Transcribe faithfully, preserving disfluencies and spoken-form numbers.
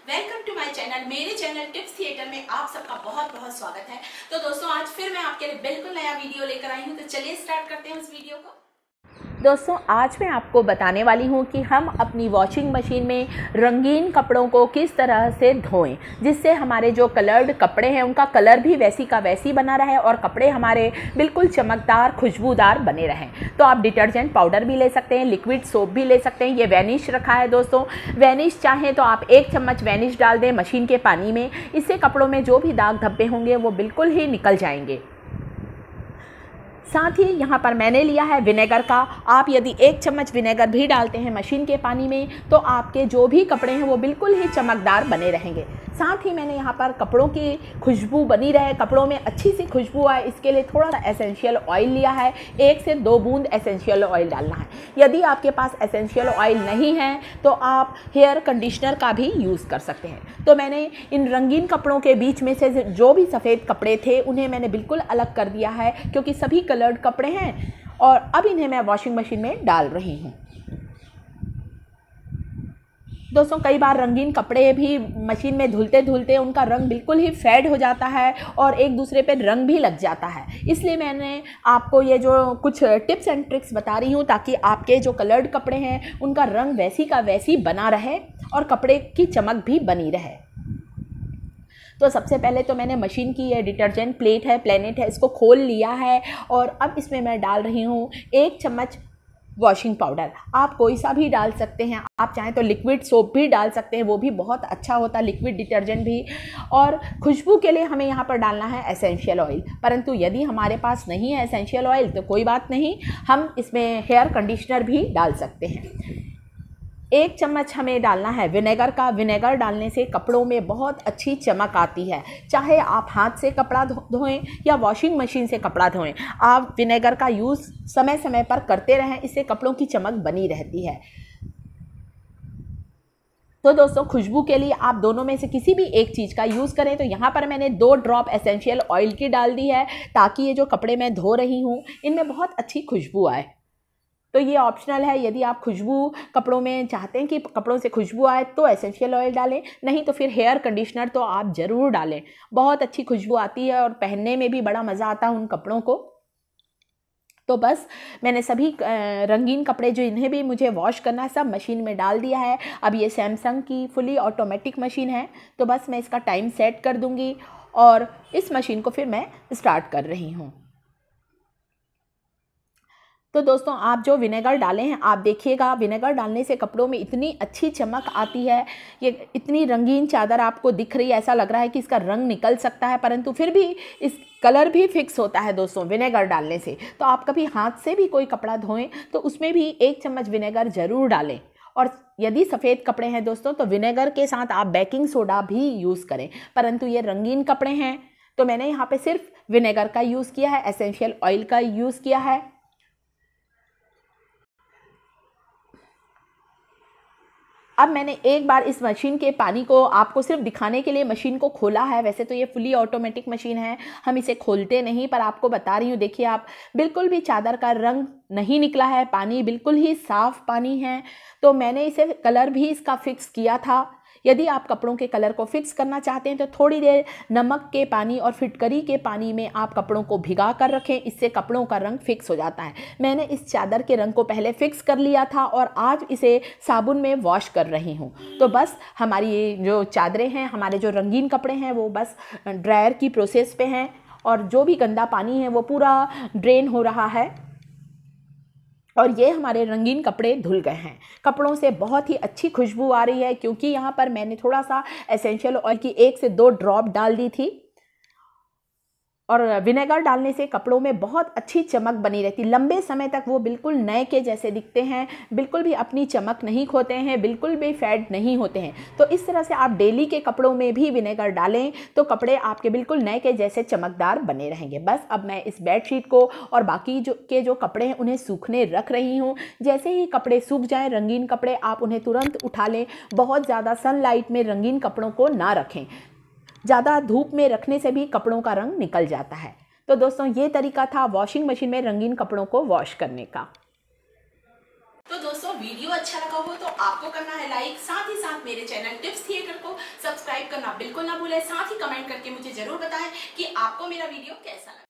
Welcome to my channel. मेरे channel tips theatre में आप सबका बहुत बहुत स्वागत है। तो दोस्तों आज फिर मैं आपके लिए बिल्कुल नया वीडियो लेकर आई हूँ। तो चलिए स्टार्ट करते हैं उस वीडियो को। दोस्तों आज मैं आपको बताने वाली हूँ कि हम अपनी वॉशिंग मशीन में रंगीन कपड़ों को किस तरह से धोएं जिससे हमारे जो कलर्ड कपड़े हैं उनका कलर भी वैसी का वैसी बना रहे और कपड़े हमारे बिल्कुल चमकदार खुशबूदार बने रहें। तो आप डिटर्जेंट पाउडर भी ले सकते हैं, लिक्विड सोप भी ले सकते हैं। ये वैनिश रखा है दोस्तों। वैनिश चाहें तो आप एक चम्मच वैनिश डाल दें मशीन के पानी में। इससे कपड़ों में जो भी दाग धब्बे होंगे वो बिल्कुल ही निकल जाएंगे। साथ ही यहाँ पर मैंने लिया है विनेगर का। आप यदि एक चम्मच विनेगर भी डालते हैं मशीन के पानी में तो आपके जो भी कपड़े हैं वो बिल्कुल ही चमकदार बने रहेंगे। साथ ही मैंने यहाँ पर कपड़ों की खुशबू बनी रहे, कपड़ों में अच्छी सी खुशबू आए, इसके लिए थोड़ा सा एसेंशियल ऑयल लिया है। एक से दो बूंद एसेंशियल ऑयल डालना है। यदि आपके पास एसेंशियल ऑयल नहीं है तो आप हेयर कंडीशनर का भी यूज़ कर सकते हैं। तो मैंने इन रंगीन कपड़ों के बीच में से जो भी सफ़ेद कपड़े थे उन्हें मैंने बिल्कुल अलग कर दिया है क्योंकि सभी कलर्ड कपड़े हैं और अब इन्हें मैं वॉशिंग मशीन में डाल रही हूँ। दोस्तों कई बार रंगीन कपड़े भी मशीन में धुलते धुलते उनका रंग बिल्कुल ही फेड हो जाता है और एक दूसरे पे रंग भी लग जाता है। इसलिए मैंने आपको ये जो कुछ टिप्स एंड ट्रिक्स बता रही हूँ ताकि आपके जो कलर्ड कपड़े हैं उनका रंग वैसी का वैसी बना रहे और कपड़े की चमक भी बनी रहे। तो सबसे पहले तो मैंने मशीन की ये डिटर्जेंट प्लेट है, प्लेनेट है, इसको खोल लिया है और अब इसमें मैं डाल रही हूँ एक चम्मच वॉशिंग पाउडर। आप कोई सा भी डाल सकते हैं, आप चाहें तो लिक्विड सोप भी डाल सकते हैं, वो भी बहुत अच्छा होता है, लिक्विड डिटर्जेंट भी। और खुशबू के लिए हमें यहाँ पर डालना है एसेंशियल ऑयल, परंतु यदि हमारे पास नहीं है एसेंशियल ऑयल तो कोई बात नहीं, हम इसमें हेयर कंडीशनर भी डाल सकते हैं। एक चम्मच हमें डालना है विनेगर का। विनेगर डालने से कपड़ों में बहुत अच्छी चमक आती है। चाहे आप हाथ से कपड़ा धोएं या वॉशिंग मशीन से कपड़ा धोएं, आप विनेगर का यूज़ समय समय पर करते रहें, इससे कपड़ों की चमक बनी रहती है। तो दोस्तों खुशबू के लिए आप दोनों में से किसी भी एक चीज़ का यूज़ करें। तो यहाँ पर मैंने दो ड्रॉप एसेंशियल ऑयल की डाल दी है ताकि ये जो कपड़े मैं धो रही हूँ इनमें बहुत अच्छी खुशबू आए। तो ये ऑप्शनल है, यदि आप खुशबू कपड़ों में चाहते हैं कि कपड़ों से खुशबू आए तो एसेंशियल ऑयल डालें, नहीं तो फिर हेयर कंडीशनर तो आप ज़रूर डालें। बहुत अच्छी खुशबू आती है और पहनने में भी बड़ा मज़ा आता है उन कपड़ों को। तो बस मैंने सभी रंगीन कपड़े जो इन्हें भी मुझे वॉश करना है सब मशीन में डाल दिया है। अब ये सैमसंग की फुली ऑटोमेटिक मशीन है तो बस मैं इसका टाइम सेट कर दूँगी और इस मशीन को फिर मैं स्टार्ट कर रही हूँ। तो दोस्तों आप जो विनेगर डालें हैं आप देखिएगा, विनेगर डालने से कपड़ों में इतनी अच्छी चमक आती है। ये इतनी रंगीन चादर आपको दिख रही है, ऐसा लग रहा है कि इसका रंग निकल सकता है, परंतु फिर भी इस कलर भी फिक्स होता है दोस्तों विनेगर डालने से। तो आप कभी हाथ से भी कोई कपड़ा धोएं तो उसमें भी एक चम्मच विनेगर ज़रूर डालें। और यदि सफ़ेद कपड़े हैं दोस्तों तो विनेगर के साथ आप बेकिंग सोडा भी यूज़ करें, परंतु ये रंगीन कपड़े हैं तो मैंने यहाँ पर सिर्फ विनेगर का यूज़ किया है, एसेंशियल ऑयल का यूज़ किया है। अब मैंने एक बार इस मशीन के पानी को आपको सिर्फ दिखाने के लिए मशीन को खोला है। वैसे तो ये फुली ऑटोमेटिक मशीन है, हम इसे खोलते नहीं, पर आपको बता रही हूँ। देखिए आप, बिल्कुल भी चादर का रंग नहीं निकला है, पानी बिल्कुल ही साफ़ पानी है। तो मैंने इसे कलर भी इसका फिक्स किया था। यदि आप कपड़ों के कलर को फिक्स करना चाहते हैं तो थोड़ी देर नमक के पानी और फिटकरी के पानी में आप कपड़ों को भिगा कर रखें, इससे कपड़ों का रंग फिक्स हो जाता है। मैंने इस चादर के रंग को पहले फिक्स कर लिया था और आज इसे साबुन में वॉश कर रही हूँ। तो बस हमारी जो चादरें हैं, हमारे जो रंगीन कपड़े हैं वो बस ड्रायर की प्रोसेस पे हैं और जो भी गंदा पानी है वो पूरा ड्रेन हो रहा है और ये हमारे रंगीन कपड़े धुल गए हैं। कपड़ों से बहुत ही अच्छी खुशबू आ रही है क्योंकि यहाँ पर मैंने थोड़ा सा एसेंशियल ऑयल की एक से दो ड्रॉप डाल दी थी और विनेगर डालने से कपड़ों में बहुत अच्छी चमक बनी रहती। लंबे समय तक वो बिल्कुल नए के जैसे दिखते हैं, बिल्कुल भी अपनी चमक नहीं खोते हैं, बिल्कुल भी फेड नहीं होते हैं। तो इस तरह से आप डेली के कपड़ों में भी विनेगर डालें तो कपड़े आपके बिल्कुल नए के जैसे चमकदार बने रहेंगे। बस अब मैं इस बेडशीट को और बाकी जो के जो कपड़े हैं उन्हें सूखने रख रही हूँ। जैसे ही कपड़े सूख जाएँ, रंगीन कपड़े, आप उन्हें तुरंत उठा लें। बहुत ज़्यादा सनलाइट में रंगीन कपड़ों को ना रखें, ज़्यादा धूप में रखने से भी कपड़ों का रंग निकल जाता है। तो दोस्तों ये तरीका था वॉशिंग मशीन में रंगीन कपड़ों को वॉश करने का। तो दोस्तों वीडियो अच्छा लगा हो तो आपको करना है लाइक, साथ ही साथ मेरे चैनल टिप्स थिएटर को बिल्कुल ना भूलें। साथ ही कमेंट करके मुझे जरूर बताएं कि आपको मेरा वीडियो कैसा लगा।